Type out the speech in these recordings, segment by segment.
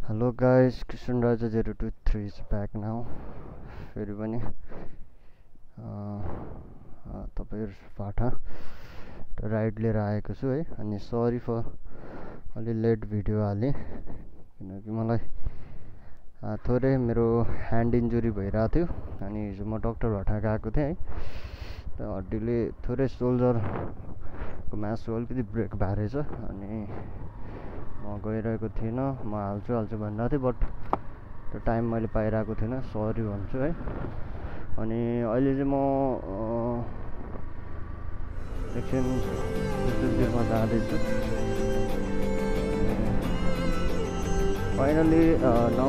Hello guys, Christian Raja 023 is back now. फेरि पनि तपाईहरुबाट ride लिएर आएको छु है। अनि सरी फर अलि लेट भिडियो हाले किनकि मलाई थोरै मेरो ह्यान्ड इन्जुरी भइरहेको थियो। अनि हिजो म डाक्टरबाट गएको थिएँ है। त हड्डीले थोरै सोल्जरको मासु अलिकति ब्रेक भएछ अनि म गइरहेको थिएन। म हाल्छु भनिरहेको थिएँ, बट त्यो टाइम मैले पाइरहेको थिएन, सरी भन्छु है। अनि अहिले चाहिँ म एकछिन सुत्तुमा जाँदैछु। फाइनली नाउ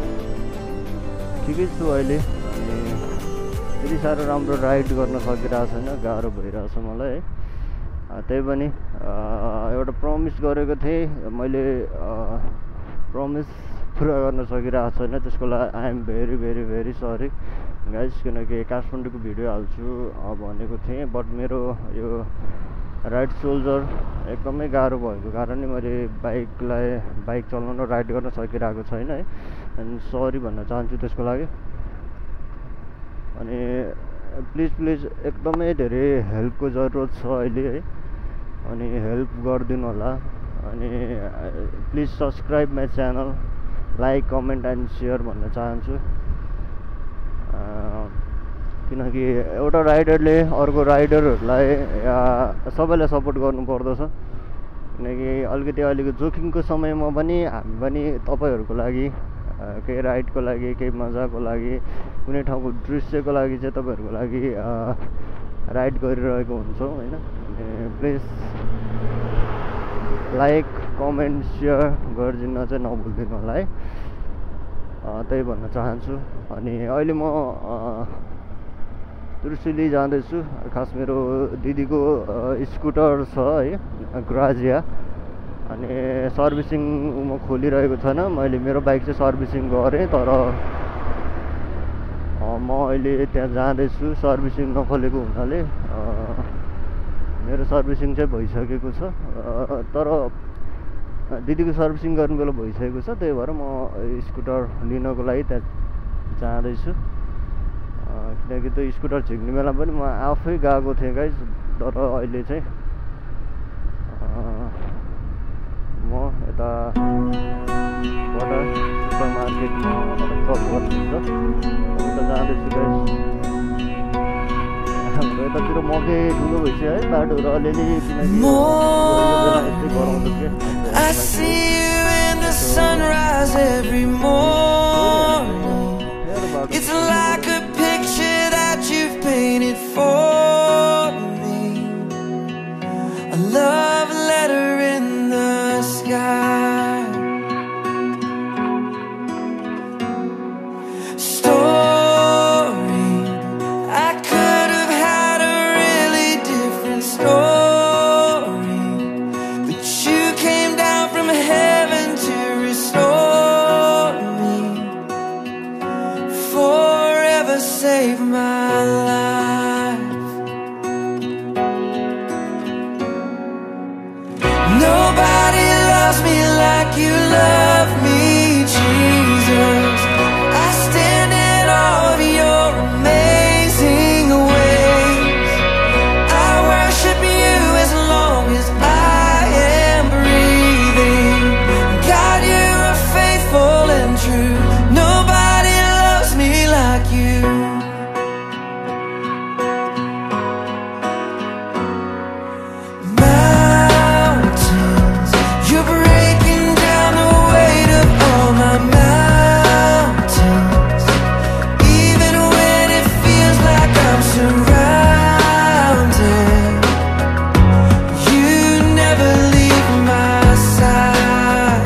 ठिकै छु अहिले। अनि त्यति साह्रो राम्रो राइड गर्न सकिरहेको छैन, गाह्रो भइरहेको छ मलाई है। त्यही पनि एउटा प्रमिस गरेको थिएँ मैले, प्रमिस पुरा गर्न सकिरहेको छैन। त्यसको लागि I am very very very sorry guys, किनकि काठमाडौँको भिडियो हाल्छु भनेको थिएँ, बट मेरो यो राइट सोल्जर एकदमै गाह्रो भएको कारणले मैले बाइक चलाउन राइड गर्न सकिरहेको छैन है। अनि सरी भन्न चाहन्छु त्यसको लागि। अनि प्लिज एकदमै धेरै हेल्पको जरुरत छ अहिले है। अनि हेल्प गरिदिनु होला। अनि please subscribe my channel, like comment and share भन्न चाहन्छु। किनकि एउटा राइडरले अर्को राइडरहरूलाई सबैलाई सपोर्ट गर्नुपर्दछ। किनकि अलिकति जोखिमको समयमा पनि हामी पनि तपाईँहरूको लागि केही राइडको लागि, केही मजाको लागि, कुनै ठाउँको दृश्यको लागि चाहिँ तपाईँहरूको लागि राइड गरिरहेको हुन्छौँ होइन। प्लिज लाइक कमेन्ट सेयर गरिदिन चाहिँ नभुलिदिनु होला है। त्यही भन्न चाहन्छु। अनि अहिले म त्रिशुली जाँदैछु। खास मेरो दिदीको स्कुटर छ है, ग्राजिया। अनि सर्भिसिङ म खोलिरहेको छैन, मैले मेरो बाइक चाहिँ सर्भिसिङ गरेँ, तर म अहिले त्यहाँ जाँदैछु। सर्भिसिङ नखोलेको हुनाले मेरो सर्भिसिङ चाहिँ भइसकेको छ, तर दिदीको सर्भिसिङ गर्नु बेला भइसकेको छ। त्यही भएर म स्कुटर लिनको लागि त्यहाँ जाँदैछु। किनकि त्यो स्कुटर झिक्ने बेला पनि म आफै गएको थिएँ गाइस, तर अहिले चाहिँ म यता सुपर मार्केटमा चल गर्नुहुन्छ उता जाँदैछु गाइस। यतातिर मकै ठुलो भइसक्यो है बाटोहरू अलिअलि, किनकि यस्तै गराउँछ के। I see you in the sunrise every morning. It's like a picture that you've painted for me. A love letter in the sky. Story, I could have had a really different story, but you came down from heaven to restore me. Forever save my life. Nobody loves me like you love me, Jesus. I stand in awe of your amazing ways. I worship you as long as I am breathing. God, you are faithful and true. Nobody loves me like you. Mountains, you're breaking down the weight of all my mountains. Even when it feels like I'm surrounded, you never leave my side.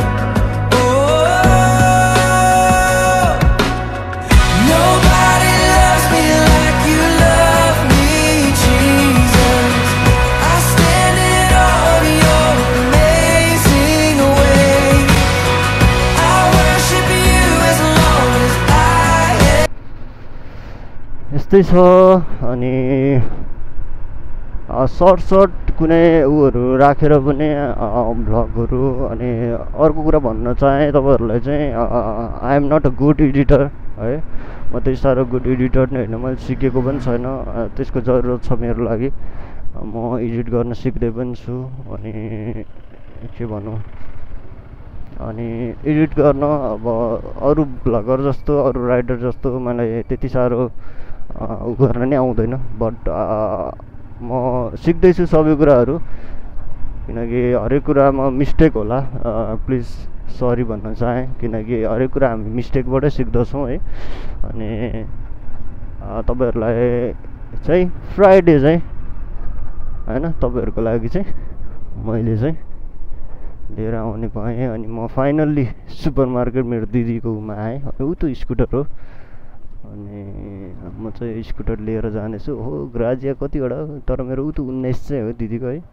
Oh, nobody loves me like you love me, Jesus. I stand in awe of your amazing ways. I worship you as long as I am. यस्तै छ। अनि short short कुनै उहरू राखेर पनि भ्लगहरू। अनि अर्को कुरा भन्न चाहेँ तपाईँहरूलाई चाहिँ I am not a good editor है। म त्यति साह्रो गुड एडिटर नै होइन, मैले सिकेको पनि छैन, त्यसको जरुरत छ मेरो लागि। म एडिट गर्न सिक्दै पनि छु। अनि के भनौँ, अनि एडिट गर्न अब अरू भ्लगर जस्तो अरू राइटर जस्तो मलाई त्यति साह्रो उ गर्न नै आउँदैन। बट म सिक्दैछु सबै कुराहरू, किनकि हरेक कुरामा मिस्टेक होला। प्लिज सरी भन्न चाहेँ, किनकि हरेक कुरा हामी मिस्टेकबाटै सिक्दछौँ है। अनि तपाईँहरूलाई चाहिँ फ्राइडे चाहिँ होइन, तपाईँहरूको लागि चाहिँ मैले चाहिँ लिएर आउने पाएँ। अनि म फाइनल्ली सुपर मार्केट मेरो दिदीको उमा आएँ। ऊ त स्कुटर हो, अनि म चाहिँ स्कुटर लिएर जानेछु। हो ग्राजिया कतिवटा, तर मेरो ऊ त 19 चाहिँ हो दिदीको है।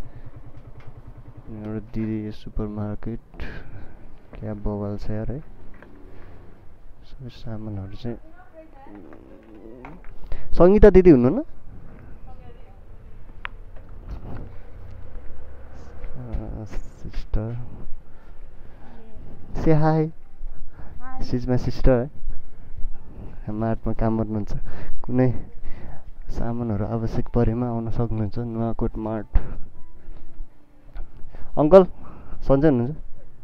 मेरो दिदी सुपर मार्केट क्या बवाल छ यार है। सबै सामानहरू चाहिँ सङ्गीता दिदी हुनुहुन्न? Sister say hi, she is my sister है। मार्टमा काम गर्नुहुन्छ, कुनै सामानहरू आवश्यक परेमा आउन सक्नुहुन्छ नुवाकोट मार्ट। अङ्कल सन्चै हुनुहुन्छ?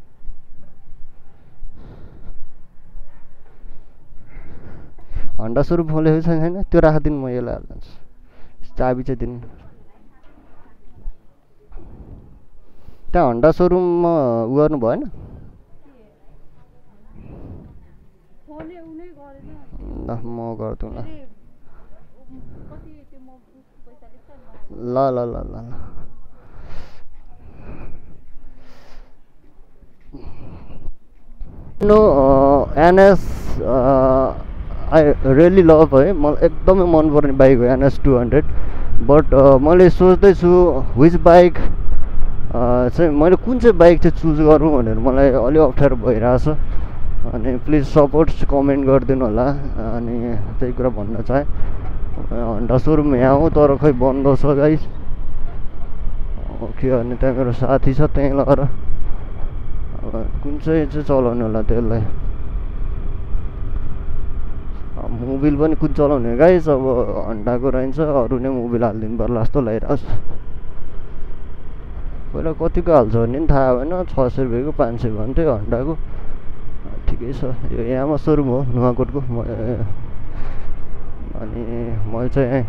हन्डा स्वरूप खोलेको छैन, त्यो राखिदिनु, म यसलाई हालिदिन्छु। चाबी चाहिँ दिनु। त्यहाँ हन्डा सोरुममा उ गर्नु भएन? ल म गरिदिउँ ल ल ल ल ल। No NS I really love है, मलाई एकदमै मनपर्ने बाइक हो NS 200। बट मैले सोच्दैछु विच बाइक चाहिँ मैले कुन चाहिँ बाइक चाहिँ चुज गरौँ भनेर मलाई अलिक अप्ठ्यारो भइरहेछ। अनि प्लिज सपोर्ट कमेन्ट गरिदिनु होला। अनि त्यही कुरा भन्न चाहेँ, हन्डा सोरुम यहाँ हो तर खै बन्द छ गाइस। ओके, अनि त्यहाँ मेरो साथी छ, त्यहीँ लगेर अब कुन चाहिँ चलाउने होला त्यसलाई। मोबिल पनि कुन चलाउने गाइस, अब हन्डाको रहन्छ, अरू नै मोबिल हालिदिनु पर्ला जस्तो लागिरहेको छ। पहिला कतिको हाल्छ भन्ने पनि थाहा भएन, 600 रुपियाँको 500 भन्थ्यो हन्डाको। ठिकै छ, यो यहाँमा सोरुम हो नुवाकोटको। अनि मैले चाहिँ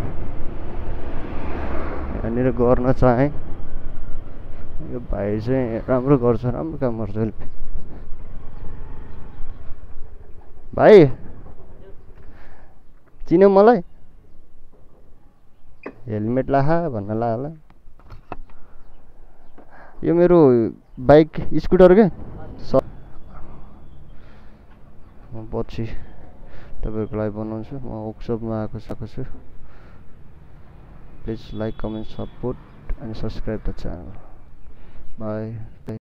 यहाँनिर गर्न चाहेँ। यो भाइ चाहिँ राम्रो गर्छ, राम्रो काम गर्छ। भाइ चिन्यौ मलाई? हेलमेट लाखा भन्न ला होला। यो मेरो बाइक स्कुटर के म पछि तपाईँहरूको लागि बनाउँछु। म वर्कसपमा आएको छु। Please like, comment, support and subscribe the channel. By.